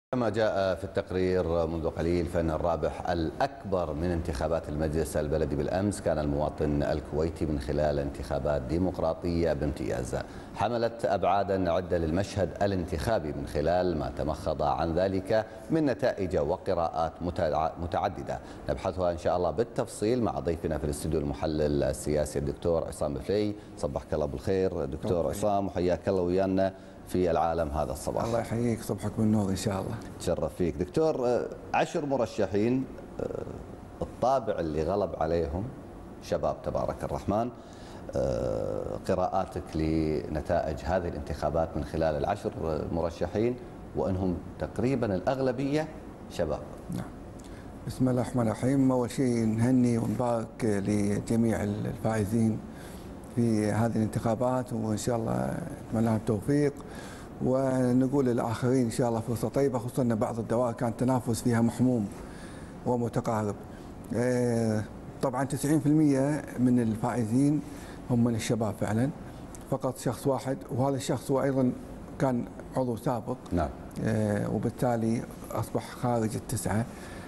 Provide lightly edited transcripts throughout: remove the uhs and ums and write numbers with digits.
كما جاء في التقرير منذ قليل فإن الرابح الأكبر من انتخابات المجلس البلدي بالأمس كان المواطن الكويتي من خلال انتخابات ديمقراطية بامتياز حملت أبعادا عدة للمشهد الانتخابي من خلال ما تمخض عن ذلك من نتائج وقراءات متعددة نبحثها إن شاء الله بالتفصيل مع ضيفنا في الاستوديو المحلل السياسي الدكتور عصام بفلي. صبحك الله بالخير دكتور عصام وحياك الله ويانا في العالم هذا الصباح. الله يحييك، صبحك بالنور إن شاء الله. تشرف فيك دكتور. 10 مرشحين الطابع اللي غلب عليهم شباب تبارك الرحمن. قراءاتك لنتائج هذه الانتخابات من خلال ال10 مرشحين وأنهم تقريبا الأغلبية شباب. نعم. بسم الله الرحمن الرحيم. أول شيء نهني ونبارك لجميع الفائزين في هذه الانتخابات وإن شاء الله نتمنى لهم التوفيق، ونقول للآخرين إن شاء الله فرصة طيبة، خصوصا أن بعض الدوائر كان التنافس فيها محموم ومتقارب. طبعا 90% من الفائزين هم من الشباب فعلا، فقط شخص واحد وهذا الشخص هو أيضا كان عضو سابق. نعم. وبالتالي أصبح خارج التسعة.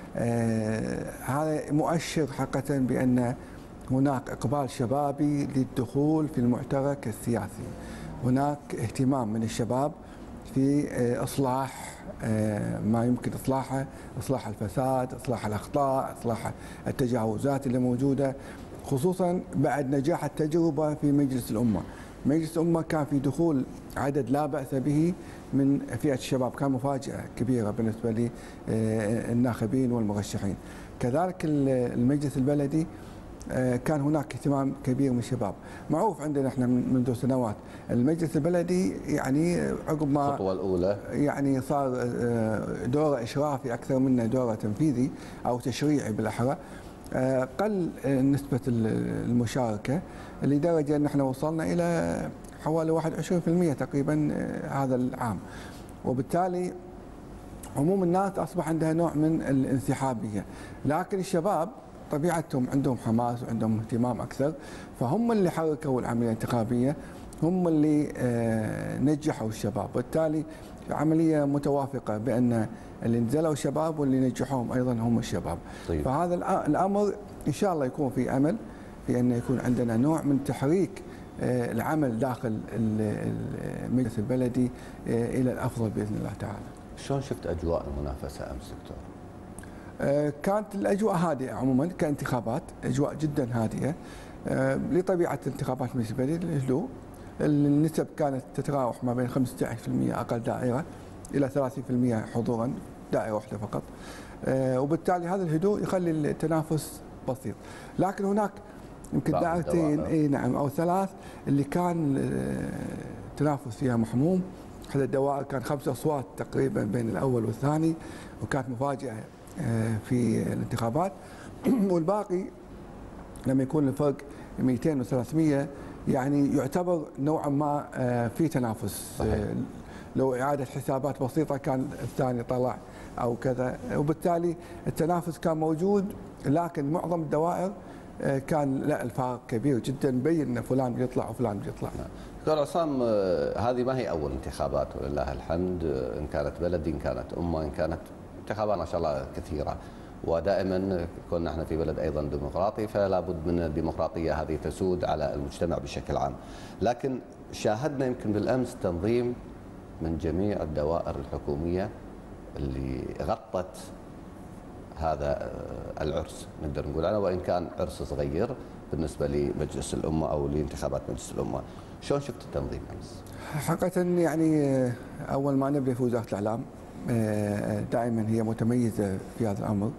هذا مؤشر حقيقة بأن هناك إقبال شبابي للدخول في المعترك السياسي، هناك اهتمام من الشباب في إصلاح ما يمكن إصلاحه، إصلاح الفساد، إصلاح الأخطاء، إصلاح التجاوزات اللي موجودة، خصوصا بعد نجاح التجربة في مجلس الأمة. مجلس الأمة كان في دخول عدد لا بأس به من فئة الشباب، كان مفاجأة كبيرة بالنسبة للناخبين والمرشحين. كذلك المجلس البلدي كان هناك اهتمام كبير من الشباب. معروف عندنا احنا منذ سنوات المجلس البلدي يعني عقب ما الخطوه الاولى يعني صار دوره اشرافي اكثر منه دوره تنفيذي او تشريعي بالاحرى، قل نسبه المشاركه لدرجه ان احنا وصلنا الى حوالي 21% تقريبا هذا العام، وبالتالي عموم الناس اصبح عندها نوع من الانسحابيه، لكن الشباب طبيعتهم عندهم حماس وعندهم اهتمام أكثر، فهم اللي حركوا العملية الانتخابية، هم اللي نجحوا الشباب، وبالتالي عملية متوافقة بأن اللي نزلوا شباب واللي نجحوهم أيضا هم الشباب. طيب. فهذا الأمر إن شاء الله يكون في أمل في أن يكون عندنا نوع من تحريك العمل داخل المجلس البلدي إلى الأفضل بإذن الله تعالى. شلون شفت أجواء المنافسة أمس دكتور؟ كانت الأجواء هادئة عموما كانتخابات، أجواء جدا هادئة لطبيعة انتخابات مجلس البلدي الهدوء. النسب كانت تتراوح ما بين 15% أقل دائرة إلى 30% حضورا دائرة واحدة فقط، وبالتالي هذا الهدوء يخلي التنافس بسيط. لكن هناك يمكن دائرتين اي نعم او 3 اللي كان التنافس فيها محموم. احدى الدوائر كان 5 أصوات تقريبا بين الأول والثاني، وكانت مفاجأة في الانتخابات. والباقي لما يكون الفرق 200 و300 يعني يعتبر نوعا ما في تنافس. صحيح. لو إعادة حسابات بسيطة كان الثاني طلع أو كذا، وبالتالي التنافس كان موجود، لكن معظم الدوائر كان لا الفارق كبير جدا، مبين ان فلان بيطلع وفلان بيطلع. دكتور عصام، هذه ما هي اول انتخابات ولله الحمد، ان كانت بلدي ان كانت امه ان كانت انتخابات ما شاء الله كثيره، ودائما كنا احنا في بلد ايضا ديمقراطي فلا بد من الديمقراطيه هذه تسود على المجتمع بشكل عام، لكن شاهدنا يمكن بالامس تنظيم من جميع الدوائر الحكوميه اللي غطت هذا العرس نقدر نقول عنه، وان كان عرس صغير بالنسبه لمجلس الامه او لانتخابات مجلس الامه. شلون شفت التنظيم امس؟ حقيقه يعني اول ما نبدا في وزاره الاعلام دائما هي متميزه في هذا الامر.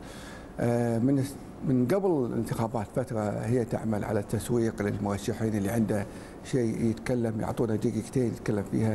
من قبل الانتخابات فتره هي تعمل على التسويق للمرشحين اللي عنده شيء يتكلم، يعطونا دقيقتين يتكلم فيها،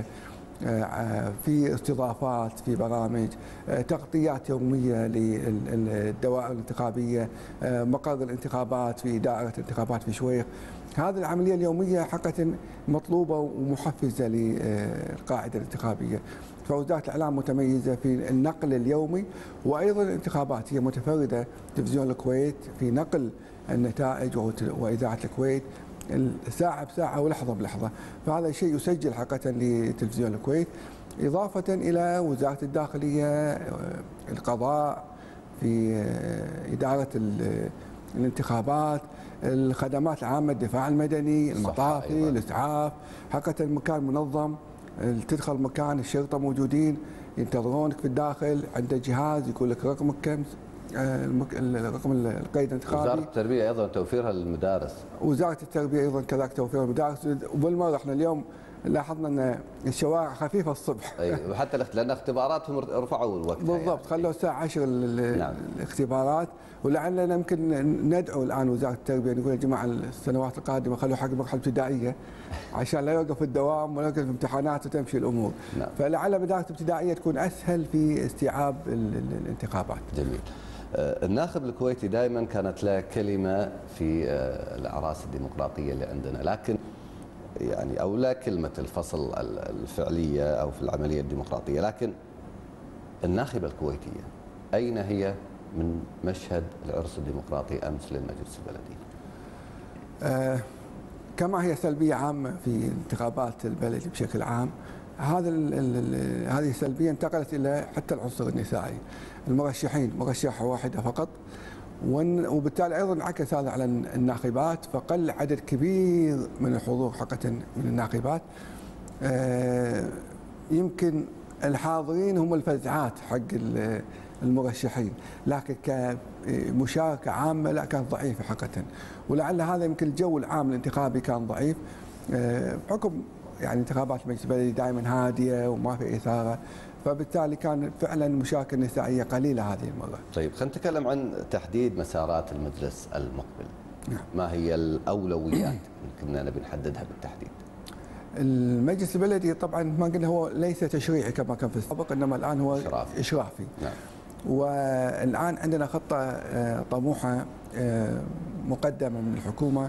في استضافات، في برامج، تغطيات يوميه للدوائر الانتخابيه، مقر الانتخابات في دائره الانتخابات في شويخ. هذه العمليه اليوميه حقيقه مطلوبه ومحفزه للقاعده الانتخابيه. فوزاره الاعلام متميزه في النقل اليومي، وايضا الانتخابات هي متفرده تلفزيون الكويت في نقل النتائج واذاعه الكويت ساعة بساعة ولحظة بلحظة، فهذا شيء يسجل حقيقة لتلفزيون الكويت. إضافة إلى وزارة الداخلية، القضاء، في إدارة الانتخابات، الخدمات العامة، الدفاع المدني، المطافي، أيضاً. الإسعاف. حقيقة المكان منظم، تدخل مكان الشرطة موجودين ينتظرونك في الداخل، عنده جهاز يقول لك رقمك كم، الرقم القيد الانتخابي. وزارة التربية أيضا توفيرها للمدارس. وزارة التربية أيضا كذلك توفير المدارس. وبالمرة احنا اليوم لاحظنا أن الشوارع خفيفة الصبح. أي، وحتى لأن اختباراتهم رفعوا الوقت. بالضبط، يعني خلوا الساعة 10 نعم. الاختبارات. ولعلنا يمكن ندعو الآن وزارة التربية نقول يا جماعة السنوات القادمة خلوا حق مرحلة ابتدائية عشان لا يوقف الدوام ولا يوقف الامتحانات وتمشي الأمور. نعم. فلعل مدارس ابتدائية تكون أسهل في استيعاب الانتخابات. جميل. الناخب الكويتي دائما كانت له كلمة في الأعراس الديمقراطية اللي عندنا، لكن يعني أو لا كلمة الفصل الفعلية أو في العملية الديمقراطية، لكن الناخبة الكويتية أين هي من مشهد العرس الديمقراطي أمس للمجلس البلدي؟ كما هي سلبية عامة في انتخابات البلد بشكل عام، هذه السلبية انتقلت إلى حتى العنصر النسائي. المرشحين مرشحة واحدة فقط، وبالتالي أيضا انعكس هذا على الناخبات، فقل عدد كبير من الحضور حقا من الناخبات. يمكن الحاضرين هم الفزعات حق المرشحين، لكن كمشاركة عامة لا، كانت ضعيفة حقا. ولعل هذا يمكن الجو العام الانتخابي كان ضعيف بحكم يعني انتخابات المجلس البلدي دائما هادية وما في إثارة، فبالتالي كان فعلا المشاركة النسائية قليلة هذه المرة. طيب خلينا نتكلم عن تحديد مسارات المجلس المقبل. نعم. ما هي الأولويات كنا نبي نحددها بالتحديد؟ المجلس البلدي طبعا ما قلنا هو ليس تشريعي كما كان في السابق، انما الان هو إشرافي. نعم. والآن عندنا خطة طموحة مقدمة من الحكومة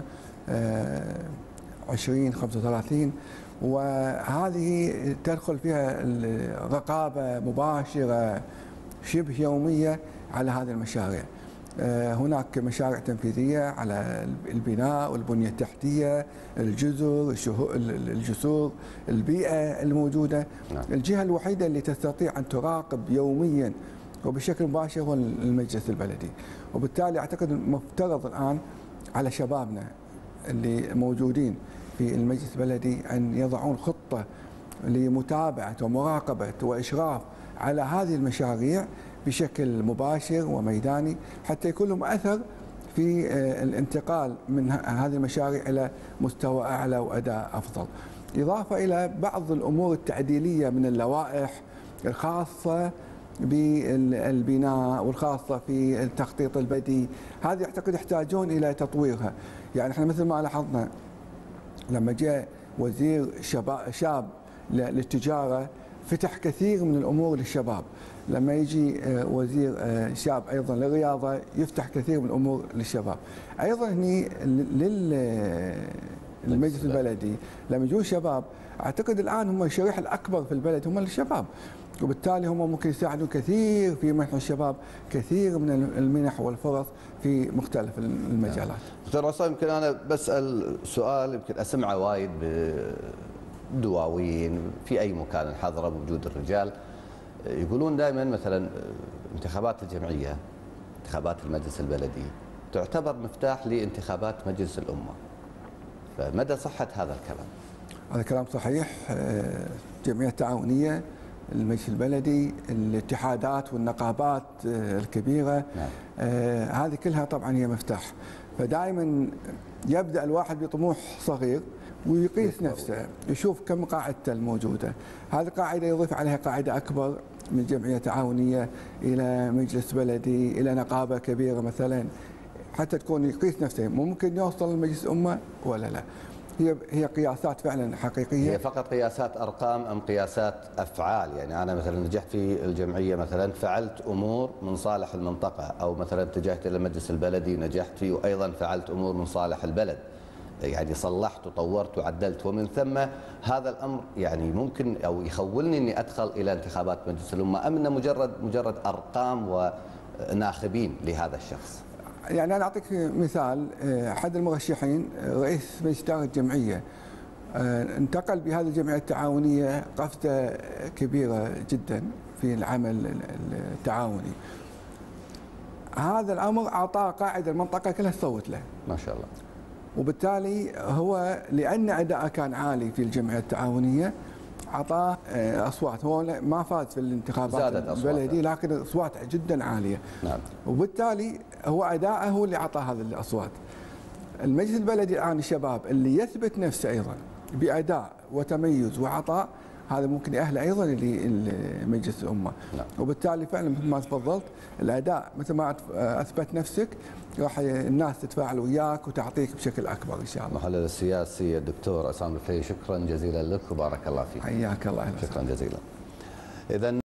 2035، وهذه تدخل فيها رقابة مباشرة شبه يومية على هذه المشاريع. هناك مشاريع تنفيذية على البناء والبنية التحتية، الجسور، البيئة الموجودة. نعم. الجهة الوحيدة اللي تستطيع أن تراقب يوميا وبشكل مباشر هو المجلس البلدي، وبالتالي أعتقد المفترض الآن على شبابنا اللي موجودين في المجلس البلدي أن يضعون خطة لمتابعة ومراقبة وإشراف على هذه المشاريع بشكل مباشر وميداني، حتى يكون لهم أثر في الانتقال من هذه المشاريع إلى مستوى أعلى وأداء أفضل. إضافة إلى بعض الأمور التعديلية من اللوائح الخاصة بالبناء والخاصة في التخطيط البديهي، هذه أعتقد يحتاجون إلى تطويرها. يعني احنا مثل ما لاحظنا لما جاء وزير شاب للتجارة فتح كثير من الأمور للشباب، لما يجي وزير شاب أيضا للرياضة يفتح كثير من الأمور للشباب. أيضا هني للمجلس البلدي لما يجون شباب، أعتقد الآن هم الشريحة الأكبر في البلد هم الشباب، وبالتالي هم ممكن يساعدون كثير في منح الشباب كثير من المنح والفرص في مختلف المجالات. دكتور عصام، يمكن أنا بسأل سؤال يمكن أسمعه وايد بدواوين في أي مكان حاضرة بوجود الرجال، يقولون دائما مثلا انتخابات الجمعية، انتخابات المجلس البلدي تعتبر مفتاح لانتخابات مجلس الأمة، فمدى صحة هذا الكلام؟ هذا كلام صحيح. الجمعية التعاونية، المجلس البلدي، الاتحادات والنقابات الكبيرة، نعم. هذه كلها طبعا هي مفتاح. فدائما يبدأ الواحد بطموح صغير ويقيس نفسه، يشوف كم قاعدته الموجودة، هذه القاعدة يضيف عليها قاعدة أكبر من جمعية تعاونية إلى مجلس بلدي إلى نقابة كبيرة مثلا، حتى تكون يقيس نفسه ممكن يوصل لمجلس أمة ولا لا. هي قياسات فعلا حقيقية. هي فقط قياسات أرقام أم قياسات أفعال؟ يعني أنا مثلا نجحت في الجمعية مثلا فعلت أمور من صالح المنطقة، أو مثلا اتجهت إلى المجلس البلدي نجحت فيه وأيضا فعلت أمور من صالح البلد، يعني صلحت وطورت وعدلت، ومن ثم هذا الأمر يعني ممكن أو يخولني أني أدخل إلى انتخابات مجلس الأمة، أم أنه مجرد أرقام وناخبين لهذا الشخص؟ يعني أنا أعطيك مثال. أحد المرشحين رئيس مجلس إدارة الجمعية انتقل بهذه الجمعية التعاونية قفزة كبيرة جدا في العمل التعاوني. هذا الأمر أعطاه قاعدة المنطقة كلها تصوت له ما شاء الله. وبالتالي هو لأن أداءه كان عالي في الجمعية التعاونية أعطاه أصوات. هو ما فاز في الانتخابات البلدية لكن أصوات جدا عالية. نعم. وبالتالي هو أداءه هو اللي أعطاه هذه الأصوات. المجلس البلدي الآن الشباب اللي يثبت نفسه أيضا بأداء وتميز وعطاء، هذا ممكن يأهله أيضا لمجلس الأمة. نعم. وبالتالي فعلا مثل ما تفضلت الأداء مثل ما أثبت نفسك راح الناس تتفاعل وياك وتعطيك بشكل أكبر إن شاء الله. المحلل السياسي الدكتور عصام الفهي، شكرا جزيلا لك وبارك الله فيك. حياك الله. شكرا جزيلا. إذا